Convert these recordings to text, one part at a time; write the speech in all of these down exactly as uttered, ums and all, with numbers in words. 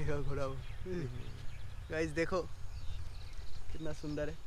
देखो घोड़ा गाइस, देखो कितना सुंदर है।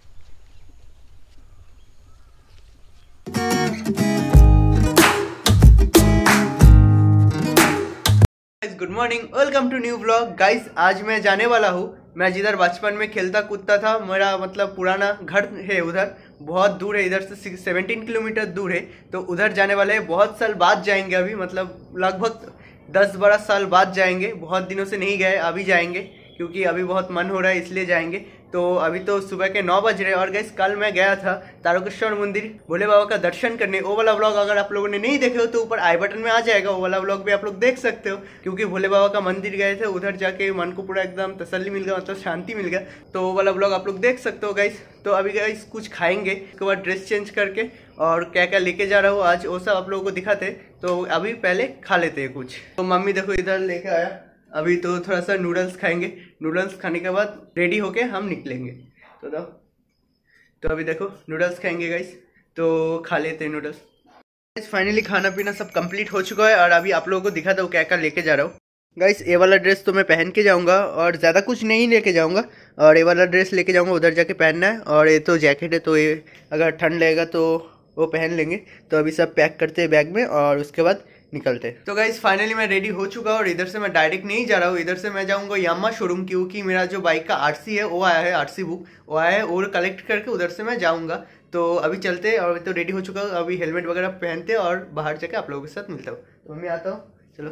Good morning, welcome to new vlog. Guys आज मैं जाने वाला हूँ, मैं जिधर बचपन में खेलता कूदता था, मेरा मतलब पुराना घर है उधर, बहुत दूर है, इधर से सत्रह किलोमीटर दूर है। तो उधर जाने वाले हैं, बहुत साल बाद जाएंगे अभी, मतलब लगभग दस बारह साल बाद जाएंगे। बहुत दिनों से नहीं गए, अभी जाएंगे क्योंकि अभी बहुत मन हो रहा है इसलिए जाएंगे। तो अभी तो सुबह के नौ बज रहे। और गाइस कल मैं गया था तारकेश्वर मंदिर भोले बाबा का दर्शन करने। वो वाला व्लॉग अगर आप लोगों ने नहीं देखे हो तो ऊपर आई बटन में आ जाएगा, वो वाला व्लॉग भी आप लोग देख सकते हो। क्योंकि भोले बाबा का मंदिर गए थे, उधर जाके मन को पूरा एकदम तसल्ली मिल गया, मतलब शांति मिल गया। तो वो वाला व्लॉग आप लोग देख सकते हो गाइस। तो अभी गाइस कुछ खाएंगे, उसके बाद ड्रेस चेंज करके और क्या क्या लेके जा रहा हूँ आज वो सब आप लोगों को दिखाते। तो अभी पहले खा लेते हैं कुछ। तो मम्मी देखो इधर लेके आया, अभी तो थोड़ा सा नूडल्स खाएंगे। नूडल्स खाने के बाद रेडी होके हम निकलेंगे। तो दो तो अभी देखो नूडल्स खाएंगे गाइस, तो खा लेते हैं नूडल्स। फाइनली खाना पीना सब कंप्लीट हो चुका है और अभी आप लोगों को दिखाता हूँ क्या क्या लेके जा रहा हूँ। गाइस ये वाला ड्रेस तो मैं पहन के जाऊँगा और ज़्यादा कुछ नहीं लेके जाऊँगा, और ये वाला ड्रेस लेके जाऊँगा, उधर जाके पहनना है। और ये तो जैकेट है, तो ये अगर ठंड लगेगा तो वो पहन लेंगे। तो अभी सब पैक करते हैं बैग में और उसके बाद निकलते। तो गाइस फाइनली मैं रेडी हो चुका हूँ और इधर से मैं डायरेक्ट नहीं जा रहा हूँ, इधर से मैं जाऊँगा यामा शोरूम, क्योंकि मेरा जो बाइक का आरसी है वो आया है, आरसी बुक वो आया है, और कलेक्ट करके उधर से मैं जाऊँगा। तो अभी चलते हैं। और तो रेडी हो चुका हूँ, अभी हेलमेट वगैरह पहनते और बाहर जाके आप लोगों के साथ मिलता हूँ। तो मैं आता हूँ, चलो।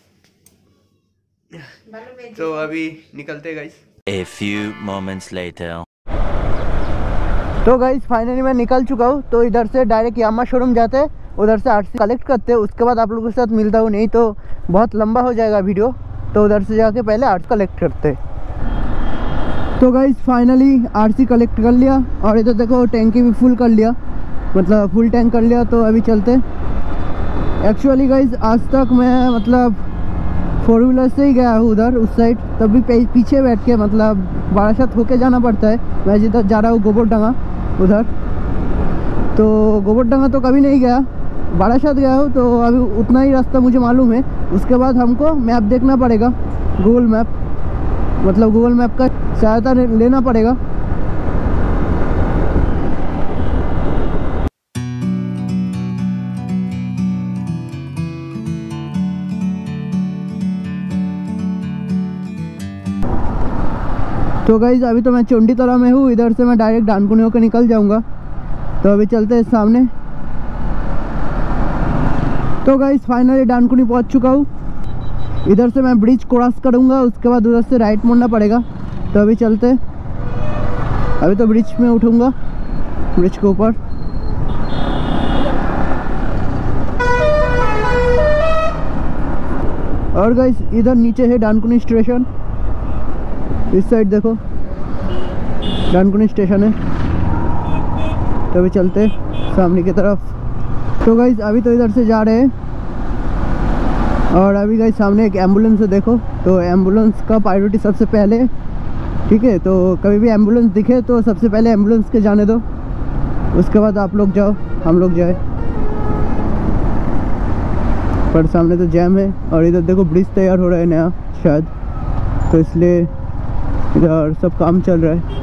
तो अभी निकलते हैं guys. A few moments later. तो गाइस फाइनली मैं निकल चुका हूँ। तो इधर से डायरेक्ट यामा शोरूम जाते हैं, उधर से आरसी कलेक्ट करते हैं, उसके बाद आप लोगों के साथ मिलता हूँ, नहीं तो बहुत लंबा हो जाएगा वीडियो। तो उधर से जाके पहले आरसी कलेक्ट करते हैं। तो गाइस फाइनली आरसी कलेक्ट कर लिया और इधर देखो टैंकी भी फुल कर लिया, मतलब फुल टैंक कर लिया। तो अभी चलते। एक्चुअली गाइस आज तक मैं मतलब फोर व्हीलर से ही गया हूँ उधर उस साइड, तब भी पीछे बैठ के मतलब बारासात होके जाना पड़ता है। मैं जिधर जा रहा हूँ गोबरडंगा उधर, तो गोबरडंगा तो कभी नहीं गया, बारासात गया हूँ। तो अभी उतना ही रास्ता मुझे मालूम है। उसके बाद हमको मैप देखना पड़ेगा, गूगल मैप, मतलब गूगल मैप का सहायता लेना पड़ेगा। तो गाइज अभी तो मैं चोंडी तला में हूँ, इधर से मैं डायरेक्ट डानकुनी होकर निकल जाऊँगा। तो अभी चलते हैं सामने। तो गाइज फाइनली डानकुनी पहुँच चुका हूँ। इधर से मैं ब्रिज क्रॉस करूँगा, उसके बाद उधर से राइट मुड़ना पड़ेगा। तो अभी चलते। अभी तो ब्रिज में उठूँगा, ब्रिज के ऊपर। और गाइज इधर नीचे है डानकुनी स्टेशन, इस साइड देखो डानकुनी स्टेशन है। तो अभी चलते सामने की तरफ। तो गाइस अभी तो इधर से जा रहे हैं और अभी गाइस सामने एक एम्बुलेंस है देखो। तो एम्बुलेंस का प्रायोरिटी सबसे पहले, ठीक है। तो कभी भी एम्बुलेंस दिखे तो सबसे पहले एम्बुलेंस के जाने दो, उसके बाद आप लोग जाओ, हम लोग जाए। पर सामने तो जैम है और इधर देखो ब्रिज तैयार हो रहा है नया शायद, तो इसलिए इधर सब काम चल रहा है।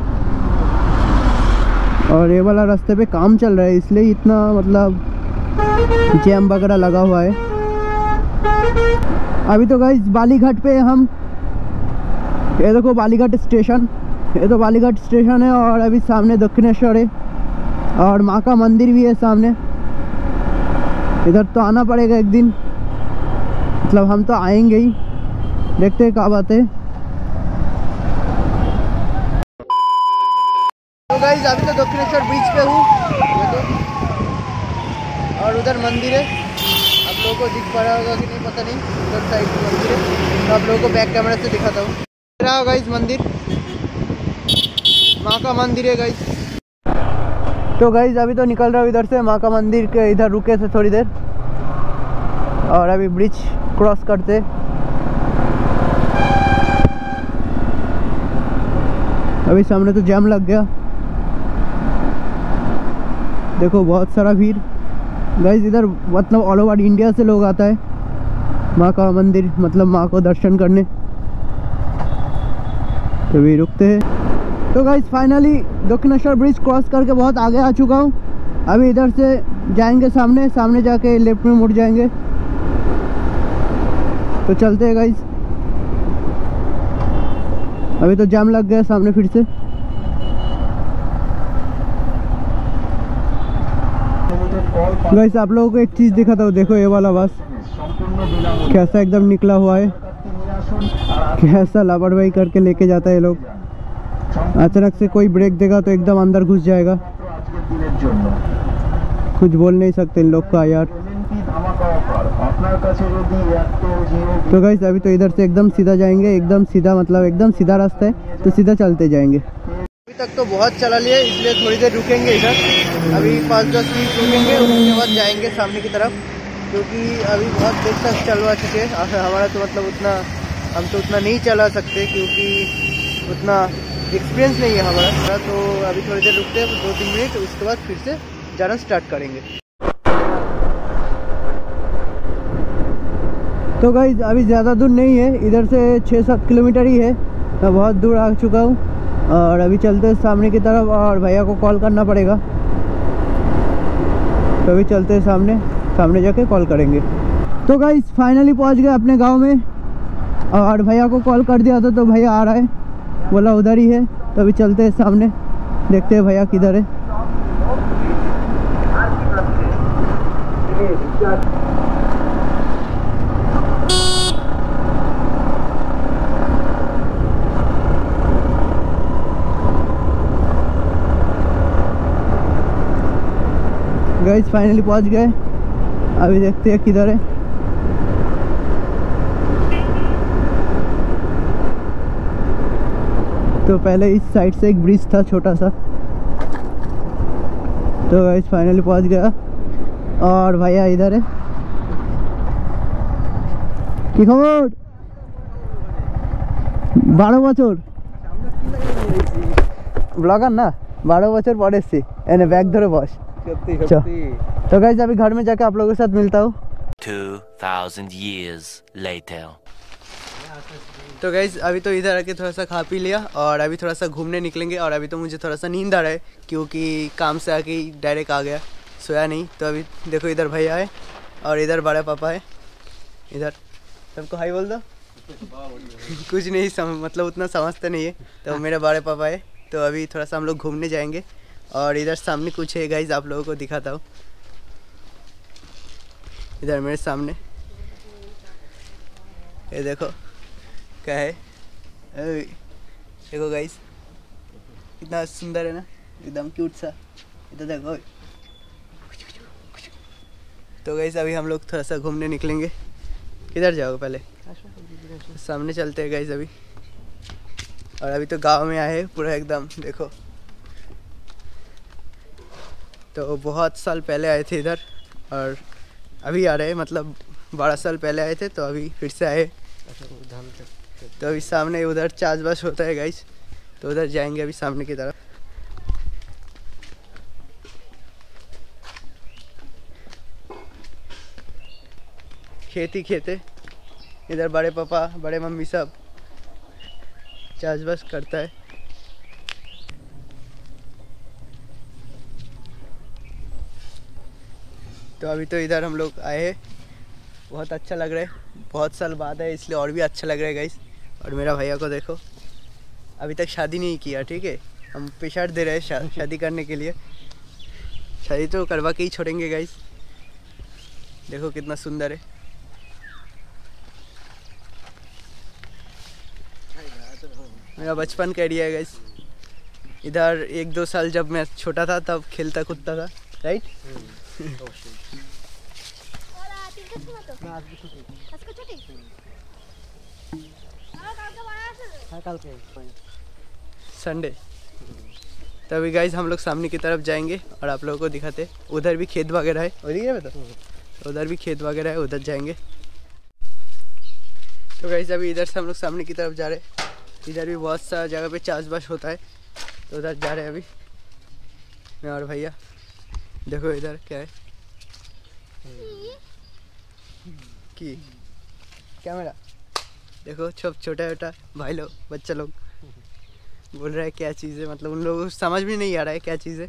और ये वाला रास्ते पे काम चल रहा है, इसलिए इतना मतलब जैम वगैरह लगा हुआ है। अभी तो गाइस बालीघाट पे हम, ये देखो बालीघाट स्टेशन, ये तो बालीघाट स्टेशन है। और अभी सामने दक्षिणेश्वर है और माँ का मंदिर भी है सामने। इधर तो आना पड़ेगा एक दिन, मतलब हम तो आएंगे ही, देखते हैं कब आते हैं। तो गाइस अभी तो दक्षिणेश्वर ब्रिज पे हूँ, और उधर मंदिर है, आप लोगों को दिख पा रहा होगा कि नहीं पता नहीं, उधर साइड में मंदिर है। तो आप लोगों को बैक कैमरा से दिखाता हूँ। रहा गाइस मंदिर, माँ का मंदिर है गाइस। तो गाइस अभी तो निकल रहा हूँ इधर से, माँ का मंदिर के इधर रुके थे थोड़ी देर और अभी ब्रिज क्रॉस करते। अभी सामने तो जाम लग गया, देखो बहुत सारा भीड़ गाइस। इधर मतलब ऑल ओवर इंडिया से लोग आता है माँ का मंदिर, मतलब माँ को दर्शन करने। तो अभी रुकते हैं। तो guys finally Dakshineswar bridge cross करके बहुत आगे आ चुका हूँ। अभी इधर से जाएंगे सामने सामने जाके लेफ्ट में मुड़ जाएंगे। तो चलते हैं गाइस। अभी तो जाम लग गया सामने फिर से। गाइस आप लोगों को एक चीज़ दिखाता हूँ, देखो ये वाला बस कैसा एकदम निकला हुआ है, कैसा लापरवाही करके लेके जाता है ये लोग। अचानक से कोई ब्रेक देगा तो एकदम अंदर घुस जाएगा। कुछ बोल नहीं सकते इन लोग का यार। तो गाइस अभी तो इधर से एकदम सीधा जाएंगे, एकदम सीधा मतलब एकदम सीधा रास्ता है, तो सीधा चलते जाएंगे। अभी तक तो बहुत चला लिया इसलिए थोड़ी देर रुकेंगे इधर। अभी पाँच दस मिनट रुकेंगे, उसके बाद जाएंगे सामने की तरफ, क्योंकि अभी बहुत देर तक चलवा चुके हैं। हमारा तो मतलब उतना हम तो उतना नहीं चला सकते क्योंकि उतना एक्सपीरियंस नहीं है हमारा। तो अभी थोड़ी देर रुकते हैं, दो तीन मिनट, उसके बाद फिर से जाना स्टार्ट करेंगे। तो गाइस अभी ज़्यादा दूर नहीं है, इधर से छः सात किलोमीटर ही है। मैं बहुत दूर आ चुका हूँ और अभी चलते हैं सामने की तरफ और भैया को कॉल करना पड़ेगा। तो अभी चलते हैं सामने, सामने जाके कॉल करेंगे। तो गाइस फाइनली पहुँच गए अपने गांव में और भैया को कॉल कर दिया था तो भैया आ रहा है, बोला उधर ही है। तो अभी चलते हैं सामने, देखते हैं भैया किधर है। गाइस फाइनली पहुंच गए, अभी देखते हैं किधर है। तो पहले इस साइड से एक ब्रिज था छोटा सा। तो गाइस फाइनली पहुंच गया और भैया इधर है। কি খবর? বারো বছর ব্লগার না, বারো বছর পরে এসছি। এনে ব্যাগ ধরে বস। तो गाइस अभी घर में जाके आप लोगों के साथ मिलता हूँ। two thousand years later. तो गाइस अभी तो इधर आके थोड़ा सा खा पी लिया और अभी थोड़ा सा घूमने निकलेंगे। और अभी तो मुझे थोड़ा सा नींद आ रहा है क्योंकि काम से आके ही डायरेक्ट आ गया, सोया नहीं। तो अभी देखो इधर भैया है और इधर बड़ा पापा है। इधर सबको हाई बोल दो। कुछ नहीं सम, मतलब उतना समझते नहीं है। तो मेरे बड़े पापा है। तो अभी थोड़ा सा हम लोग घूमने जाएंगे और इधर सामने कुछ है गाइस, आप लोगों को दिखाता हूँ। इधर मेरे सामने ये देखो क्या है, देखो गाइस कितना सुंदर है ना, एकदम क्यूट सा। इधर देखो। तो गाइस अभी हम लोग थोड़ा सा घूमने निकलेंगे। किधर जाओगे पहले? सामने चलते हैं गाइस अभी। और अभी तो गांव में आए पूरा एकदम, देखो। तो बहुत साल पहले आए थे इधर और अभी आ रहे हैं, मतलब बारह साल पहले आए थे तो अभी फिर से आए। तो अभी सामने उधर चाषबास होता है गाइस, तो उधर जाएंगे अभी सामने की तरफ। खेती खेते इधर बड़े पापा बड़े मम्मी सब चाषबास करता है। तो अभी तो इधर हम लोग आए हैं, बहुत अच्छा लग रहा है। बहुत साल बाद है इसलिए और भी अच्छा लग रहा है गाइस। और मेरा भैया को देखो, अभी तक शादी नहीं किया, ठीक है। हम पेशार दे रहे हैं शा, शादी करने के लिए। शादी तो करवा के ही छोड़ेंगे गाइस। देखो कितना सुंदर है। मेरा बचपन का एरिया है गाइस। इधर एक दो साल जब मैं छोटा था तब खेलता कूदता था, राइट। संडे। तो अभी गाइस हम लोग सामने की तरफ जाएंगे और आप लोगों को दिखाते। उधर भी खेत वगैरह है, तो उधर भी खेत वगैरह है, उधर जाएंगे। तो गाइस अभी इधर से हम लोग सामने की तरफ जा रहे हैं। इधर भी बहुत सारा जगह पे चाषबास होता है, तो उधर जा रहे हैं अभी मैं और भैया। देखो इधर क्या है कि कैमरा देखो, छोटा छोटा भाई लोग बच्चा लोग बोल रहा है क्या चीज़ है, मतलब उन लोगों को समझ भी नहीं आ रहा है क्या चीज़ है।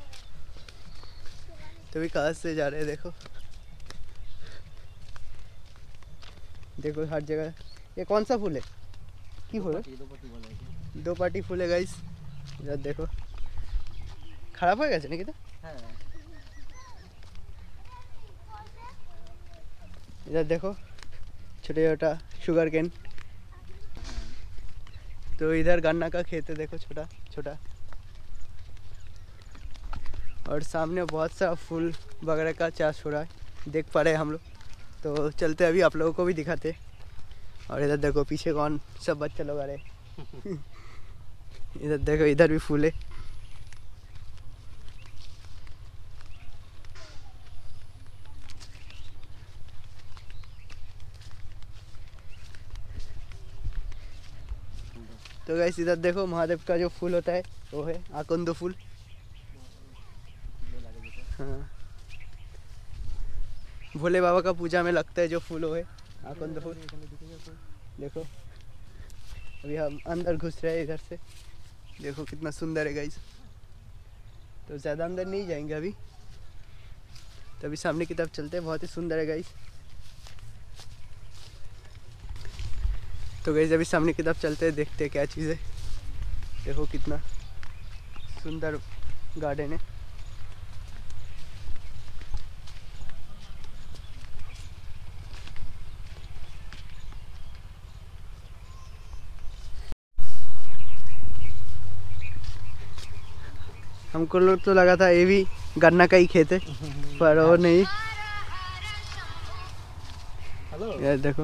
तो भी कहाँ से जा रहे हैं, देखो देखो हर जगह। ये कौन सा फूल है, की फूल है? दो पार्टी फूल है गाइस। इधर देखो खराब हो गया नहीं कितना। इधर देखो छोटा छोटा शुगर केन। तो इधर गन्ना का खेत है, देखो छोटा छोटा। और सामने बहुत सा फूल वगैरह का चाष हो रहा है, देख पा रहे हैं हम लोग। तो चलते अभी आप लोगों को भी दिखाते। और इधर देखो पीछे कौन सब बच्चे लोग आ रहे हैं। इधर देखो इधर भी फूल है। तो गाइस इधर देखो महादेव का जो फूल होता है वो है आकुंद फूल। हाँ, भोले बाबा का पूजा में लगता है जो फूल वो है आकुंद फूल। देखो अभी हम अंदर घुस रहे हैं इधर से, देखो कितना सुंदर है गाइस। तो ज़्यादा अंदर नहीं जाएंगे अभी, तो अभी सामने की तरफ चलते हैं, बहुत ही सुंदर है गाइस। तो गाइस अभी सामने की तरफ चलते हैं, देखते हैं क्या चीज़ है। देखो कितना सुंदर गार्डन है। हमको लोग तो लगा था ये भी गन्ना का ही खेत है, पर वो नहीं। यार देखो,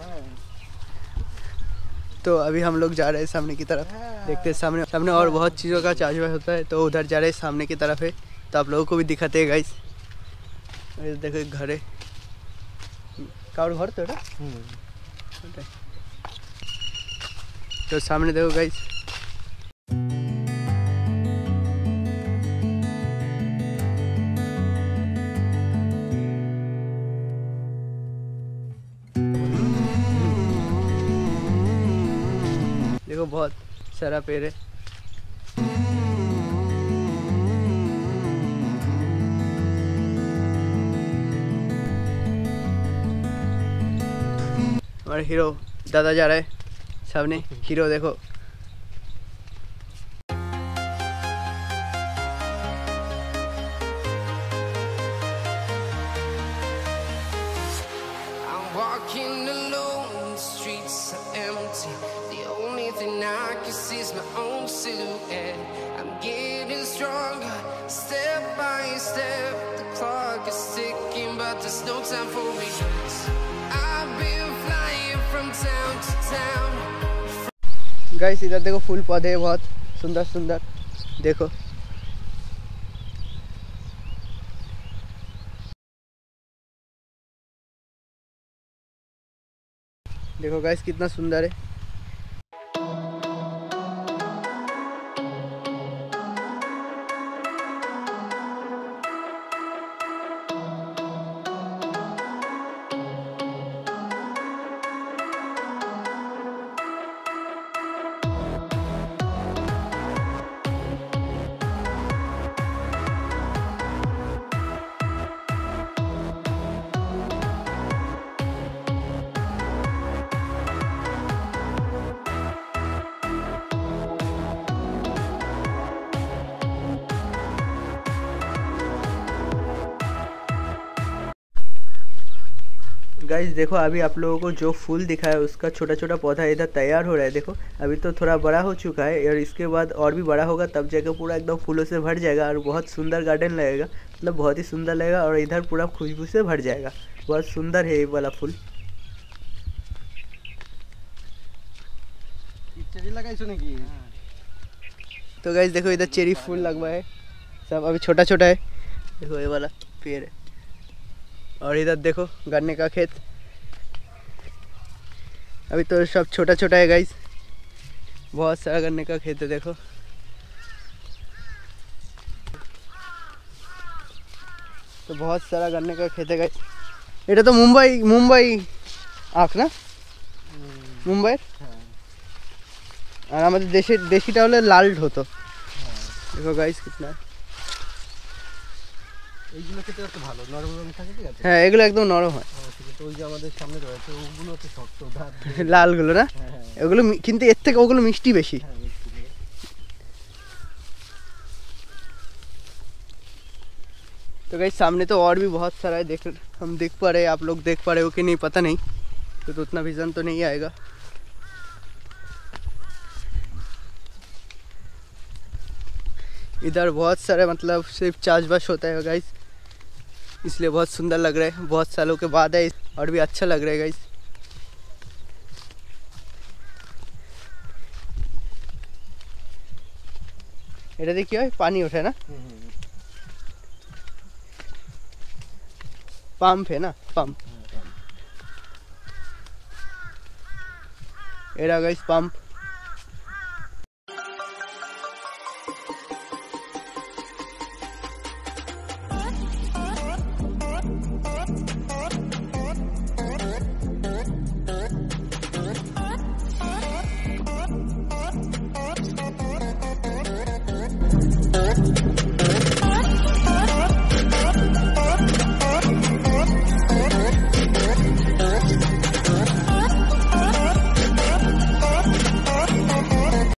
तो अभी हम लोग जा रहे हैं सामने की तरफ, देखते हैं सामने सामने और बहुत चीज़ों का चार्ज होता है। तो उधर जा रहे हैं, सामने की तरफ है, तो आप लोगों को भी दिखाते हैं गाइस। देखो एक घर है, काउर घर तो है। तो सामने देखो गाइस, देखो बहुत सारा पेड़ है। हमारे हीरो दादा जा रहा है सामने, हीरो देखो। Walking alone, the streets are empty. The only thing I can see is my own silhouette. I'm getting stronger, step by step. The clock is ticking, but there's no time for regrets. I've been flying from town to town. Guys इधर देखो फूल पौधे बहुत सुंदर सुंदर, देखो। देखो guys कितना सुंदर है। गाइस देखो अभी आप लोगों को जो फूल दिखा है उसका छोटा छोटा पौधा इधर तैयार हो रहा है। देखो अभी तो थोड़ा बड़ा हो चुका है, और इसके बाद और भी बड़ा होगा, तब जाकर पूरा एकदम फूलों से भर जाएगा और बहुत सुंदर गार्डन लगेगा। मतलब बहुत ही सुंदर लगेगा, और इधर पूरा खुशबू से भर जाएगा। बहुत सुंदर है ये वाला फूल। तो गाइस देखो इधर चेरी फूल लगवा है, सब अभी छोटा छोटा है। देखो ये वाला पेड़ है, और इधर देखो गन्ने का खेत, अभी तो सब छोटा छोटा है गाइस। बहुत सारा गन्ने का खेत है, देखो। तो बहुत सारा गन्ने का खेत है गाइस। এটা তো মুম্বাই মুম্বাই আখ না, মুম্বাই। আর আমাদের দেশের দেশিটা হলে লাল হতো। দেখো গাইস কিতনা, এইগুলো খেতে একটু ভালো নরম নরম থাকে, ঠিক আছে? হ্যাঁ এগুলো একদম নরম হয়। তো ওই যে আমাদের সামনে রয়েছে ওগুলো তো শক্ত ধার। লালগুলো না, হ্যাঁ হ্যাঁ ওগুলো মি- কিন্তু এর থেকে ওগুলো মিষ্টি বেশি। হ্যাঁ মিষ্টি দিয়ে। तो गाइस सामने तो और भी बहुत सारा है, देख हम देख पा रहे हैं, आप लोग देख पा रहे हो कि नहीं पता नहीं, तो, तो उतना विजन तो नहीं आएगा। इधर बहुत सारे मतलब सिर्फ चाषबास होता है गाइस, इसलिए बहुत सुंदर लग रहा है, बहुत सालों के बाद है और भी अच्छा लग रहा है गाइस। এটা देखिए पानी उठे ना, पंप है ना, पंप। Era guys pump.